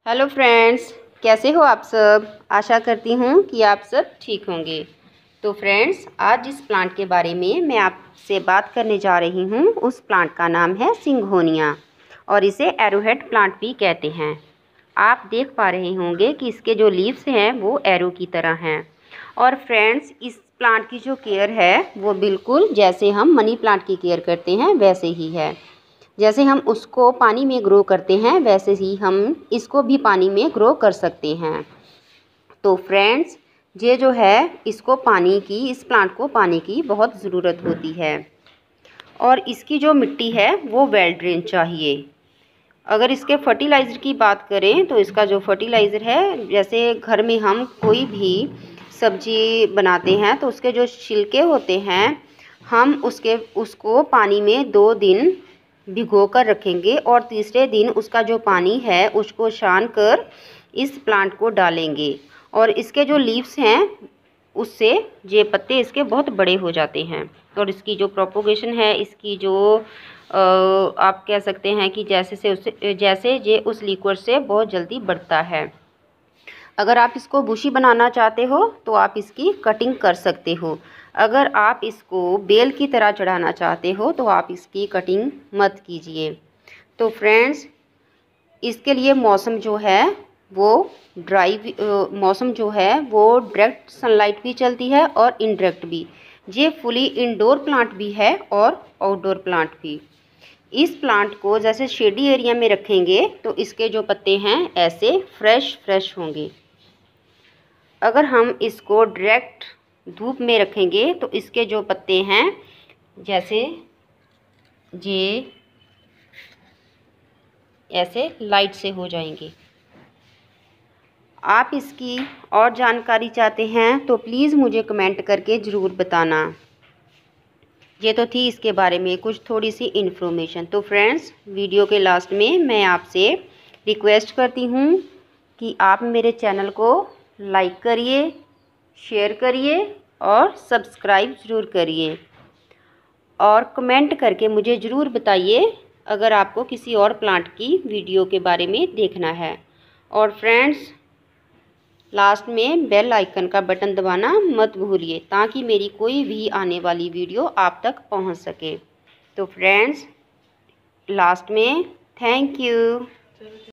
Hello friends, कैसे हो आप सब। आशा करती हूँ कि आप सब ठीक होंगे। तो फ्रेंड्स, आज जिस प्लांट के बारे में मैं आपसे बात करने जा रही हूँ उस प्लांट का नाम है सिंगोनिया और इसे एरोहेड प्लांट भी कहते हैं। आप देख पा रहे होंगे कि इसके जो लीव्स हैं वो एरो की तरह हैं। और फ्रेंड्स, इस प्लांट की जो केयर है वो बिल्कुल जैसे हम मनी प्लांट की केयर करते हैं वैसे ही है। जैसे हम उसको पानी में ग्रो करते हैं वैसे ही हम इसको भी पानी में ग्रो कर सकते हैं। तो फ्रेंड्स, ये जो है इसको पानी की, इस प्लांट को पानी की बहुत ज़रूरत होती है और इसकी जो मिट्टी है वो वेल ड्रेन चाहिए। अगर इसके फर्टिलाइज़र की बात करें तो इसका जो फर्टिलाइज़र है, जैसे घर में हम कोई भी सब्जी बनाते हैं तो उसके जो छिलके होते हैं हम उसको पानी में 2 दिन भिगो कर रखेंगे और तीसरे दिन उसका जो पानी है उसको छान कर इस प्लांट को डालेंगे और इसके जो लीव्स हैं उससे ये पत्ते इसके बहुत बड़े हो जाते हैं और इसकी जो प्रोपोगेशन है, इसकी जो आप कह सकते हैं कि जैसे ये उस लिक्विड से बहुत जल्दी बढ़ता है। अगर आप इसको बुशी बनाना चाहते हो तो आप इसकी कटिंग कर सकते हो। अगर आप इसको बेल की तरह चढ़ाना चाहते हो तो आप इसकी कटिंग मत कीजिए। तो फ्रेंड्स, इसके लिए मौसम जो है वो मौसम जो है वो डायरेक्ट सनलाइट भी चलती है और इनडायरेक्ट भी। ये फुली इंडोर प्लांट भी है और आउटडोर प्लांट भी। इस प्लांट को जैसे शेडी एरिया में रखेंगे तो इसके जो पत्ते हैं ऐसे फ्रेश होंगे। अगर हम इसको डायरेक्ट धूप में रखेंगे तो इसके जो पत्ते हैं जैसे ये ऐसे लाइट से हो जाएंगे। आप इसकी और जानकारी चाहते हैं तो प्लीज़ मुझे कमेंट करके ज़रूर बताना। ये तो थी इसके बारे में कुछ थोड़ी सी इन्फॉर्मेशन। तो फ्रेंड्स, वीडियो के लास्ट में मैं आपसे रिक्वेस्ट करती हूँ कि आप मेरे चैनल को लाइक करिए, शेयर करिए और सब्सक्राइब ज़रूर करिए और कमेंट करके मुझे ज़रूर बताइए अगर आपको किसी और प्लांट की वीडियो के बारे में देखना है। और फ्रेंड्स, लास्ट में बेल आइकन का बटन दबाना मत भूलिए ताकि मेरी कोई भी आने वाली वीडियो आप तक पहुंच सके। तो फ्रेंड्स, लास्ट में थैंक यू।